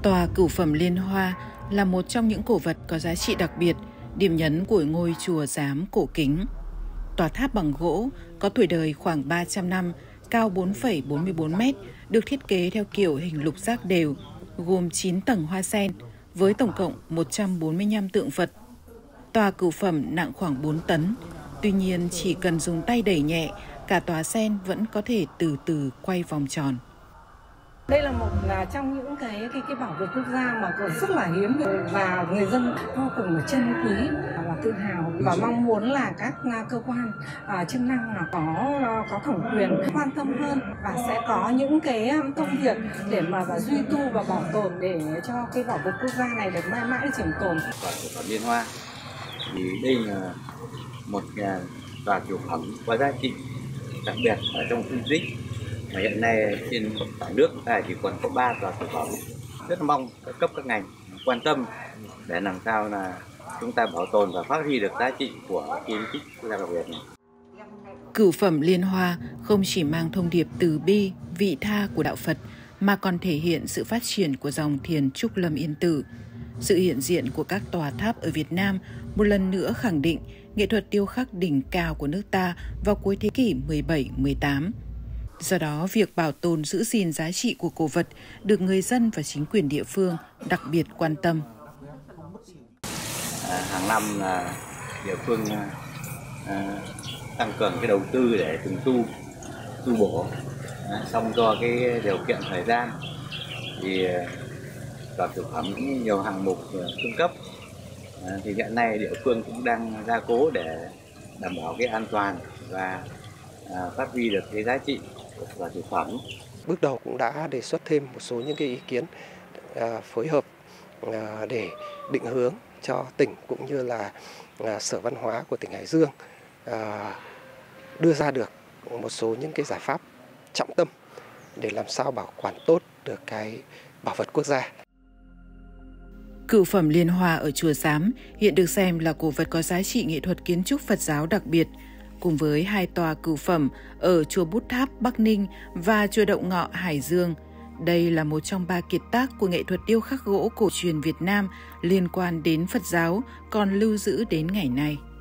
Tòa Cửu Phẩm Liên Hoa là một trong những cổ vật có giá trị đặc biệt, điểm nhấn của ngôi chùa Giám cổ kính. Tòa tháp bằng gỗ có tuổi đời khoảng 300 năm, cao 4,44 m, được thiết kế theo kiểu hình lục giác đều, gồm 9 tầng hoa sen, với tổng cộng 145 tượng Phật. Tòa Cửu Phẩm nặng khoảng 4 tấn, tuy nhiên chỉ cần dùng tay đẩy nhẹ, cả tòa sen vẫn có thể từ từ quay vòng tròn. Đây là một trong những cái bảo vật quốc gia mà rất là hiếm và người dân vô cùng là trân quý và tự hào và mong muốn là các cơ quan chức năng là có thẩm quyền quan tâm hơn và sẽ có những cái công việc để mà duy tu và bảo tồn để cho cái bảo vật quốc gia này được mãi mãi trường tồn. Tòa Cửu Phẩm Liên Hoa thì đây là một tòa cửu phẩm có giá trị đặc biệt ở trong di tích. Mà hiện nay trên cả nước ta chỉ còn có 3 tòa cửu phẩm. Rất mong các cấp các ngành quan tâm để làm sao là chúng ta bảo tồn và phát huy được giá trị của di tích quốc gia đặc biệt này. Cửu Phẩm Liên Hoa không chỉ mang thông điệp từ bi, vị tha của đạo Phật mà còn thể hiện sự phát triển của dòng thiền Trúc Lâm Yên Tử. Sự hiện diện của các tòa tháp ở Việt Nam một lần nữa khẳng định nghệ thuật điêu khắc đỉnh cao của nước ta vào cuối thế kỷ 17-18. Do đó, việc bảo tồn giữ gìn giá trị của cổ vật được người dân và chính quyền địa phương đặc biệt quan tâm. Hàng năm là địa phương tăng cường cái đầu tư để trùng tu bổ. Xong do cái điều kiện thời gian thì tòa cửu phẩm cũng nhiều hạng mục cung cấp. Thì hiện nay địa phương cũng đang gia cố để đảm bảo cái an toàn và phát huy được cái giá trị của tòa cửu phẩm. Bước đầu cũng đã đề xuất thêm một số những cái ý kiến phối hợp để định hướng cho tỉnh cũng như là Sở Văn hóa của tỉnh Hải Dương đưa ra được một số những cái giải pháp trọng tâm để làm sao bảo quản tốt được cái bảo vật quốc gia. Cửu Phẩm Liên Hoa ở chùa Giám hiện được xem là cổ vật có giá trị nghệ thuật kiến trúc Phật giáo đặc biệt, cùng với 2 tòa cửu phẩm ở chùa Bút Tháp Bắc Ninh và chùa Động Ngọ Hải Dương. Đây là một trong 3 kiệt tác của nghệ thuật điêu khắc gỗ cổ truyền Việt Nam liên quan đến Phật giáo còn lưu giữ đến ngày nay.